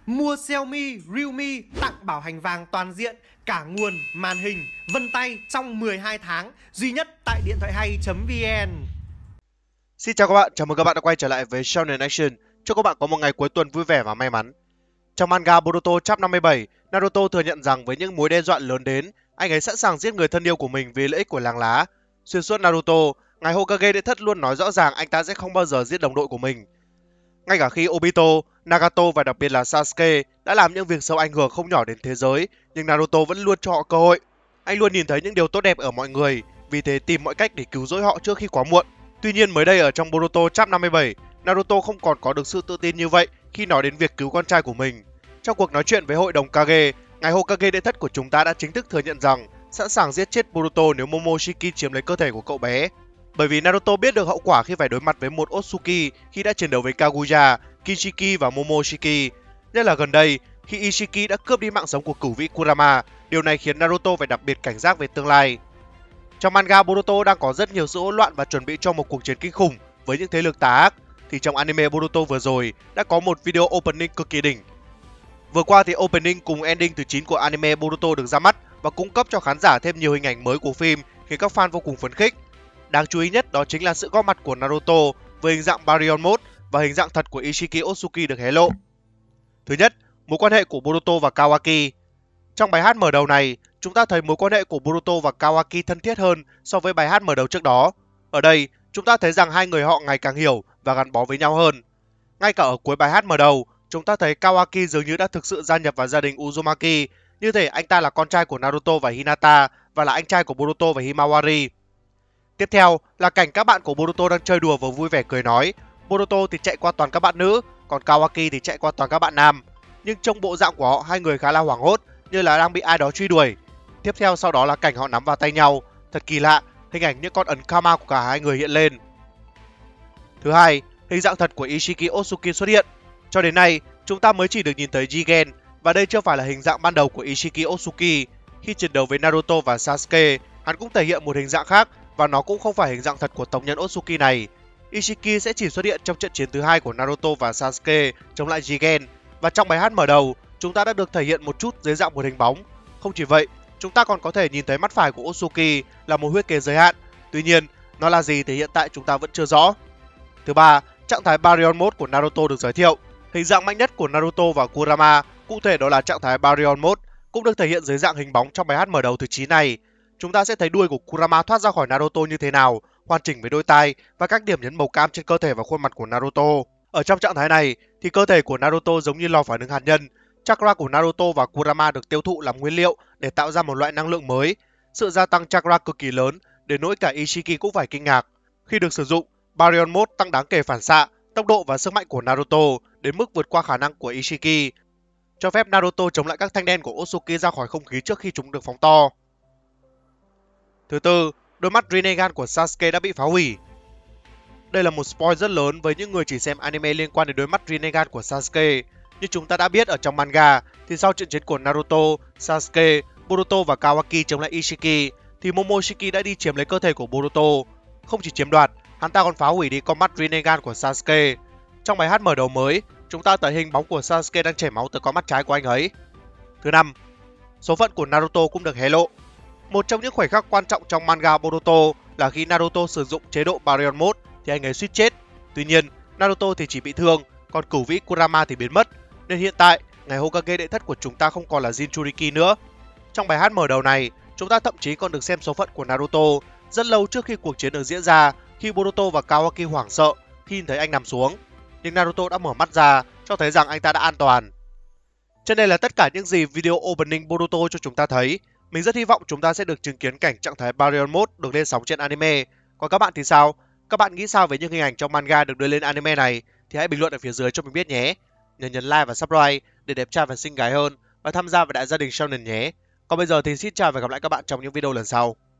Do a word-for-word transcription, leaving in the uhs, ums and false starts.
Mua Xiaomi, Realme tặng bảo hành vàng toàn diện, cả nguồn, màn hình, vân tay trong mười hai tháng, duy nhất tại điện thoại hay chấm vn. Xin chào các bạn, chào mừng các bạn đã quay trở lại với Shonen Action. Chúc các bạn có một ngày cuối tuần vui vẻ và may mắn. Trong manga Boruto Chapter năm mươi bảy, Naruto thừa nhận rằng với những mối đe dọa lớn đến, anh ấy sẵn sàng giết người thân yêu của mình vì lợi ích của làng lá. Xuyên suốt Naruto, ngài Hokage đệ thất luôn nói rõ ràng anh ta sẽ không bao giờ giết đồng đội của mình. Ngay cả khi Obito, Nagato và đặc biệt là Sasuke đã làm những việc xấu ảnh hưởng không nhỏ đến thế giới, nhưng Naruto vẫn luôn cho họ cơ hội. Anh luôn nhìn thấy những điều tốt đẹp ở mọi người, vì thế tìm mọi cách để cứu rỗi họ trước khi quá muộn. Tuy nhiên mới đây ở trong Boruto Chapter năm mươi bảy, Naruto không còn có được sự tự tin như vậy khi nói đến việc cứu con trai của mình. Trong cuộc nói chuyện với hội đồng Kage, ngài Hokage đệ thất của chúng ta đã chính thức thừa nhận rằng sẵn sàng giết chết Boruto nếu Momoshiki chiếm lấy cơ thể của cậu bé. Bởi vì Naruto biết được hậu quả khi phải đối mặt với một Otsuki khi đã chiến đấu với Kaguya, Kinshiki và Momoshiki. Nhất là gần đây, khi Ishiki đã cướp đi mạng sống của cửu vĩ Kurama, điều này khiến Naruto phải đặc biệt cảnh giác về tương lai. Trong manga, Boruto đang có rất nhiều sự hỗn loạn và chuẩn bị cho một cuộc chiến kinh khủng với những thế lực tà ác. Thì trong anime Boruto vừa rồi đã có một video opening cực kỳ đỉnh. Vừa qua thì opening cùng ending thứ chín của anime Boruto được ra mắt và cung cấp cho khán giả thêm nhiều hình ảnh mới của phim khiến các fan vô cùng phấn khích. Đáng chú ý nhất đó chính là sự góp mặt của Naruto với hình dạng Baryon Mode và hình dạng thật của Ishiki Otsuki được hé lộ. Thứ nhất, mối quan hệ của Boruto và Kawaki. Trong bài hát mở đầu này, chúng ta thấy mối quan hệ của Boruto và Kawaki thân thiết hơn so với bài hát mở đầu trước đó. Ở đây, chúng ta thấy rằng hai người họ ngày càng hiểu và gắn bó với nhau hơn. Ngay cả ở cuối bài hát mở đầu, chúng ta thấy Kawaki dường như đã thực sự gia nhập vào gia đình Uzumaki, như thể anh ta là con trai của Naruto và Hinata và là anh trai của Boruto và Himawari. Tiếp theo là cảnh các bạn của Boruto đang chơi đùa và vui vẻ cười nói. Boruto thì chạy qua toàn các bạn nữ, còn Kawaki thì chạy qua toàn các bạn nam. Nhưng trong bộ dạng của họ, hai người khá là hoảng hốt, như là đang bị ai đó truy đuổi. Tiếp theo sau đó là cảnh họ nắm vào tay nhau. Thật kỳ lạ, hình ảnh những con ấn karma của cả hai người hiện lên. Thứ hai, hình dạng thật của Ishiki Otsuki xuất hiện. Cho đến nay, chúng ta mới chỉ được nhìn thấy Jigen, và đây chưa phải là hình dạng ban đầu của Ishiki Otsuki. Khi chiến đấu với Naruto và Sasuke, hắn cũng thể hiện một hình dạng khác, và nó cũng không phải hình dạng thật của tộc nhân Otsuki này. Ishiki sẽ chỉ xuất hiện trong trận chiến thứ hai của Naruto và Sasuke chống lại Jigen, và trong bài hát mở đầu, chúng ta đã được thể hiện một chút dưới dạng một hình bóng. Không chỉ vậy, chúng ta còn có thể nhìn thấy mắt phải của Otsuki là một huyết kế giới hạn. Tuy nhiên, nó là gì thì hiện tại chúng ta vẫn chưa rõ. Thứ ba, trạng thái Baryon Mode của Naruto được giới thiệu. Hình dạng mạnh nhất của Naruto và Kurama, cụ thể đó là trạng thái Baryon Mode, cũng được thể hiện dưới dạng hình bóng trong bài hát mở đầu thứ chín này. Chúng ta sẽ thấy đuôi của Kurama thoát ra khỏi Naruto như thế nào, hoàn chỉnh với đôi tai và các điểm nhấn màu cam trên cơ thể và khuôn mặt của Naruto. Ở trong trạng thái này thì cơ thể của Naruto giống như lò phản ứng hạt nhân. Chakra của Naruto và Kurama được tiêu thụ làm nguyên liệu để tạo ra một loại năng lượng mới. Sự gia tăng chakra cực kỳ lớn đến nỗi cả Ishiki cũng phải kinh ngạc. Khi được sử dụng, Baryon Mode tăng đáng kể phản xạ, tốc độ và sức mạnh của Naruto đến mức vượt qua khả năng của Ishiki, cho phép Naruto chống lại các thanh đen của Otsuki ra khỏi không khí trước khi chúng được phóng to. Thứ tư, đôi mắt Rinnegan của Sasuke đã bị phá hủy. Đây là một spoil rất lớn với những người chỉ xem anime liên quan đến đôi mắt Rinnegan của Sasuke. Như chúng ta đã biết ở trong manga, thì sau trận chiến của Naruto, Sasuke, Boruto và Kawaki chống lại Ishiki, thì Momoshiki đã đi chiếm lấy cơ thể của Boruto. Không chỉ chiếm đoạt, hắn ta còn phá hủy đi con mắt Rinnegan của Sasuke. Trong bài hát mở đầu mới, chúng ta thấy hình bóng của Sasuke đang chảy máu từ con mắt trái của anh ấy. Thứ năm, số phận của Naruto cũng được hé lộ. Một trong những khoảnh khắc quan trọng trong manga Boruto là khi Naruto sử dụng chế độ Baryon Mode thì anh ấy suýt chết. Tuy nhiên, Naruto thì chỉ bị thương, còn cửu vĩ Kurama thì biến mất. Nên hiện tại, ngài Hokage đệ thất của chúng ta không còn là Jinchuriki nữa. Trong bài hát mở đầu này, chúng ta thậm chí còn được xem số phận của Naruto rất lâu trước khi cuộc chiến được diễn ra, khi Boruto và Kawaki hoảng sợ khi nhìn thấy anh nằm xuống. Nhưng Naruto đã mở mắt ra, cho thấy rằng anh ta đã an toàn. Trên đây là tất cả những gì video opening Boruto cho chúng ta thấy. Mình rất hy vọng chúng ta sẽ được chứng kiến cảnh trạng thái Baryon Mode được lên sóng trên anime. Còn các bạn thì sao? Các bạn nghĩ sao về những hình ảnh trong manga được đưa lên anime này? Thì hãy bình luận ở phía dưới cho mình biết nhé. Nhớ nhấn like và subscribe để đẹp trai và xinh gái hơn và tham gia vào đại gia đình Shonen nhé. Còn bây giờ thì xin chào và gặp lại các bạn trong những video lần sau.